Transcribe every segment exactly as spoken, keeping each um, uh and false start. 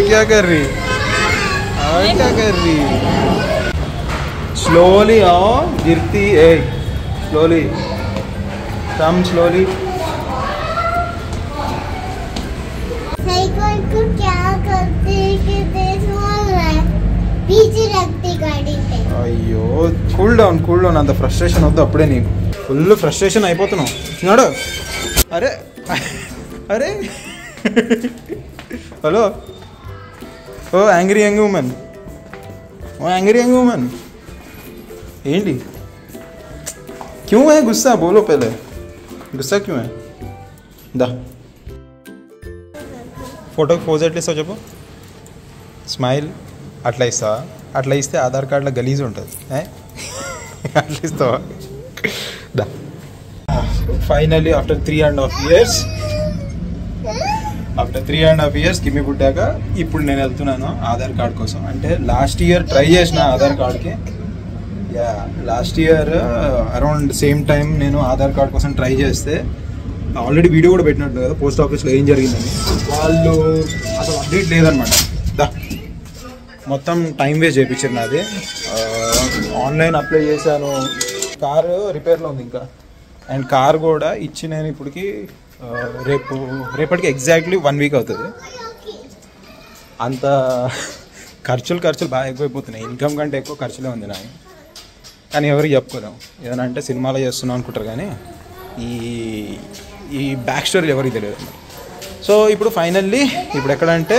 क्या कर रही और क्या कर रही स्लोली आओ गिरती है स्लोली कम स्लोली साइकिल को क्या करते कि देश मार रहा है पीछे रखती गाड़ी पे అయ్యో కూల్ డౌన్ కూల్ డౌన్ అంత ఫ్రస్ట్రేషన్ వద్దు అప్పుడే నీకు ఫుల్ ఫ్రస్ట్రేషన్ అయిపోతున్నావు నడు అరే అరే hello oh angry young woman oh angry young woman एंडी क्यों है गुस्सा बोलो पहले गुस्सा क्यों है दा फोटो पोज एट्ला चेप्पु स्माइल अट्ला इस्ता अट्ला इस्ते आधार कार्ड ला गलीज उंटदी है अट्ला इस्तावा दा finally after three and half years after three and half years Kimmi పుట్టాక ఇప్పుడు నేను వెళ్తున్నాను ఆధార్ కార్డ్ కోసం అంటే లాస్ట్ ఇయర్ ట్రై చేసిన ఆధార్ కార్డ్కి yeah last year around same time నేను ఆధార్ కార్డ్ కోసం ట్రై చేస్తే ఆల్రెడీ వీడియో కూడా పెట్టినట్టు కదా పోస్ట్ ఆఫీస్లో ఏం జరిగిందని వాళ్ళు అసలు అప్డేట్ లేదనమాట దా మొత్తం టైం వేస్ట్ చేయించారు నాది ఆన్లైన్ అప్లై చేశాను కారు రిపేర్లో ఉంది ఇంకా అండ్ కార్ కూడా ఇచ్చి నేను ఇప్పటికి రేపు రేపటికి ఎగ్జాక్ట్లీ వన్ వీక్ అవుతుంది అంత ఖర్చులు ఖర్చులు బాగా ఎక్కువైపోతున్నాయి ఇన్కమ్ కంటే ఎక్కువ ఖర్చులే ఉంది నాకు కానీ ఎవరికి చెప్పుకోలేము ఏదైనా అంటే సినిమాలో చేస్తున్నాం అనుకుంటారు కానీ ఈ ఈ బ్యాక్ స్టోరీ ఎవరికి తెలియదు సో ఇప్పుడు ఫైనల్లీ ఇప్పుడు ఎక్కడంటే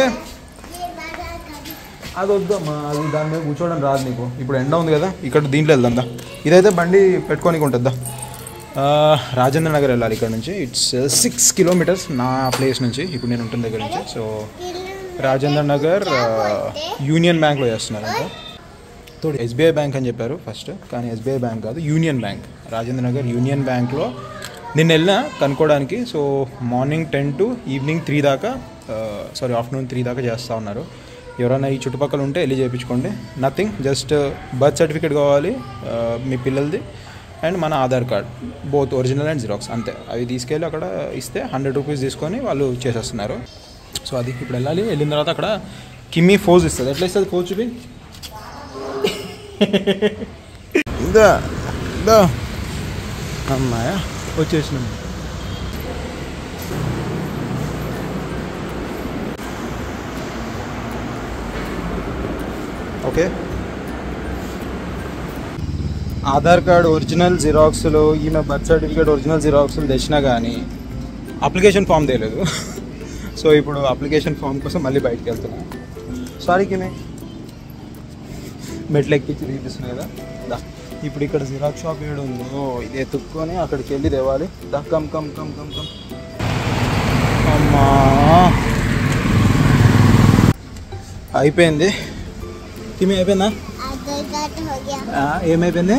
అది వద్దమ్మా అది దాని మీద కూర్చోవడం రాదు నీకు ఇప్పుడు ఎండ ఉంది కదా ఇక్కడ దీంట్లో వెళ్దాం ఇదైతే బండి పెట్టుకోనికి ఉంటుందా రాజేంద్ర నగర్ వెళ్ళాలి ఇక్కడ నుంచి ఇట్స్ సిక్స్ కిలోమీటర్స్ నా ప్లేస్ నుంచి ఇప్పుడు నేను ఉంటుంది దగ్గర నుంచి సో రాజేంద్ర నగర్ యూనియన్ బ్యాంక్లో చేస్తున్నారంట తోడు ఎస్బీఐ బ్యాంక్ అని చెప్పారు ఫస్ట్ కానీ ఎస్బీఐ బ్యాంక్ కాదు union bank Rajendra Nagar union బ్యాంక్లో నిన్న వెళ్ళిన కనుక్కోవడానికి so morning ten to evening three దాకా సారీ ఆఫ్టర్నూన్ త్రీ దాకా చేస్తూ ఉన్నారు ఎవరైనా ఈ చుట్టుపక్కల ఉంటే వెళ్ళి చేయించుకోండి నథింగ్ జస్ట్ బర్త్ సర్టిఫికేట్ కావాలి మీ పిల్లలది అండ్ మన Aadhaar card both original and xerox అంతే అవి తీసుకెళ్ళి అక్కడ ఇస్తే హండ్రెడ్ రూపీస్ తీసుకొని వాళ్ళు చేసేస్తున్నారు సో అది ఇప్పుడు వెళ్ళాలి వెళ్ళిన తర్వాత అక్కడ కిమ్మీ ఫోజ్ ఇస్తుంది ఎట్లా ఇస్తుంది ఫోజ్ చూపి ఇందా ఇందా అమ్మాయా వచ్చేసినాం ఓకే ఆధార్ కార్డ్ ఒరిజినల్ జిరాక్స్లు ఈమె బర్త్ సర్టిఫికేట్ ఒరిజినల్ జిరాక్స్లు తెచ్చినా కానీ అప్లికేషన్ ఫామ్ తేలేదు సో ఇప్పుడు అప్లికేషన్ ఫామ్ కోసం మళ్ళీ బయటకు వెళ్తున్నాను సారీ కిమే మెట్లు ఎక్కించి తీపిస్తున్నాయి కదా దా ఇప్పుడు ఇక్కడ జిరాక్స్ షాప్ ఏడు ఉందో ఇది ఎత్తుక్కొని అక్కడికి వెళ్ళి తేవాలి దా come come come come come అమ్మా అయిపోయింది కిమే అయిపోయిందా ఏమైపోయింది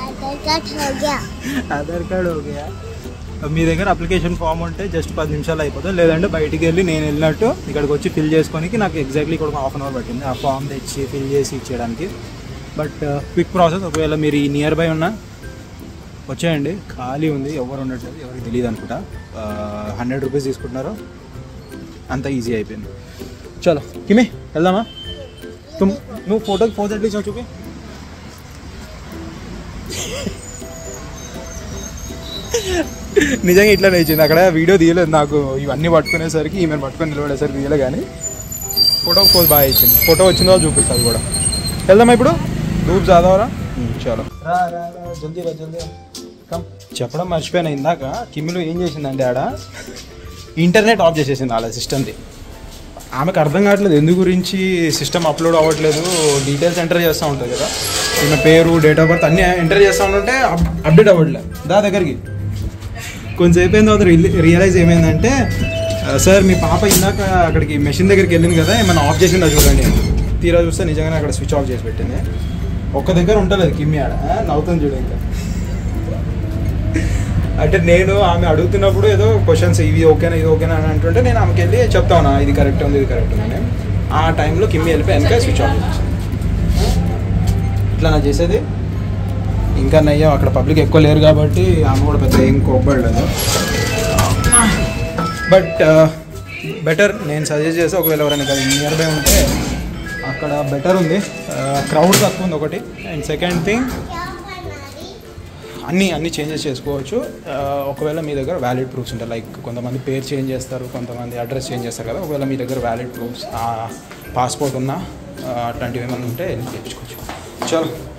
ఆధార్ కార్డ్ ఓకే మీ దగ్గర అప్లికేషన్ ఫామ్ ఉంటే జస్ట్ పది నిమిషాలు అయిపోతుంది లేదంటే బయటికి వెళ్ళి నేను వెళ్ళినట్టు ఇక్కడికి వచ్చి ఫిల్ చేసుకోనికి నాకు ఎగ్జాక్ట్లీ ఇక్కడ హాఫ్ అన్ అవర్ పట్టింది ఆ ఫామ్ తెచ్చి ఫిల్ చేసి ఇచ్చేయడానికి బట్ క్విక్ ప్రాసెస్ ఒకవేళ మీరు ఈ నియర్ బై ఉన్నా వచ్చేయండి ఖాళీ ఉంది ఎవరు ఉండట్లేదు ఎవరికి తెలియదు అనుకుంటా హండ్రెడ్ రూపీస్ తీసుకుంటున్నారు అంత ఈజీ అయిపోయింది చలో కిమే వెళ్దామా తుమ్ నువ్వు ఫోటోకి పోజ్ ఎట్లా ఇచ్చావు చూపి నిజంగా ఇట్లా ఇచ్చింది అక్కడ వీడియో తీయలేదు నాకు ఇవన్నీ పట్టుకునేసరికి ఈమెను పట్టుకొని నిలబడేసరికి తీయలే కానీ ఫోటోకి పోజ్ బాగా ఇచ్చింది ఫోటో వచ్చిందో చూపిస్తుంది కూడా వెళ్దామా ఇప్పుడు రూప్ జాదవరా చలో రా రా రా జల్దీ రా జల్దీ కమ్ చెప్పడం మర్చిపోయినా ఇందాక కిమ్మిలో ఏం చేసిందంటే ఆడ ఇంటర్నెట్ ఆఫ్ చేసేసింది వాళ్ళ సిస్టమ్ది ఆమెకు అర్థం కావట్లేదు ఎందు గురించి సిస్టమ్ అప్లోడ్ అవ్వట్లేదు డీటెయిల్స్ ఎంటర్ చేస్తూ ఉంటుంది కదా ఈమె పేరు డేట్ ఆఫ్ బర్త్ అన్నీ ఎంటర్ చేస్తూ ఉంటే అప్డేట్ అవ్వట్లేదు దా దగ్గరికి కొంచెంసేపు అయిన తర్వాత రియలైజ్ ఏమైందంటే సార్ మీ పాప ఇందాక అక్కడికి మెషిన్ దగ్గరికి వెళ్ళింది కదా ఏమైనా ఆఫ్ చేసిందా చూడండి తీరా చూస్తే నిజంగానే అక్కడ స్విచ్ ఆఫ్ చేసి పెట్టింది ఒక్క దగ్గర ఉండలేదు కిమ్మి ఆడ నవ్వుతుంది చూడ ఇంకా అంటే నేను ఆమె అడుగుతున్నప్పుడు ఏదో క్వశ్చన్స్ ఇవి ఓకేనా ఇది ఓకేనా అని అంటుంటే నేను ఆమెకి వెళ్ళి చెప్తా ఉన్నా ఇది కరెక్ట్ ఉంది ఇది కరెక్ట్ ఉంది ఆ టైంలో కిమ్మి వెళ్ళిపోయి వెనక స్విచ్ ఆఫ్ చేసి ఇట్లా నా చేసేది ఇంకా నయ్యం అక్కడ పబ్లిక్ ఎక్కువ లేరు కాబట్టి ఆమె కూడా పెద్ద ఏం కోప్పడలేదు బట్ బెటర్ నేను సజెస్ట్ చేస్తే ఒకవేళ ఎవరైనా ఇక్కడ నియర్ బై ఉంటే అక్కడ బెటర్ ఉంది, క్రౌడ్ తక్కువ ఉంది ఒకటి. అండ్ సెకండ్ థింగ్ అన్నీ అన్నీ చేంజెస్ చేసుకోవచ్చు ఒకవేళ మీ దగ్గర వ్యాలిడ్ ప్రూఫ్స్ ఉంటాయి. లైక్ కొంతమంది పేరు చేంజ్ చేస్తారు, కొంతమంది అడ్రస్ చేంజ్ చేస్తారు కదా. ఒకవేళ మీ దగ్గర వ్యాలిడ్ ప్రూఫ్స్ పాస్పోర్ట్ ఉన్నా అట్లాంటివి ఏమైనా ఉంటే వెళ్ళి తెప్పించుకోవచ్చు. చలో